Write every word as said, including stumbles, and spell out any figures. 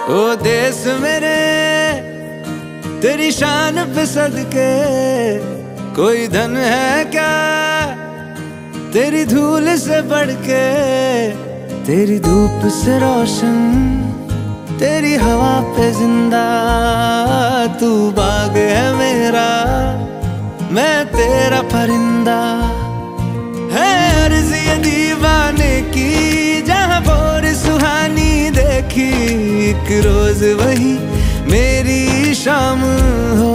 ओ देश मेरे तेरी शान पे सदके, कोई धन है क्या तेरी धूल से बढ़ के। तेरी धूप से रोशन, तेरी हवा पे जिंदा, तू बाग है मेरा, मैं तेरा परिंदा। है अर्ज़ ये दीवाने की, जहाँ भोर सुहानी देखी, एक रोज वही मेरी शाम हो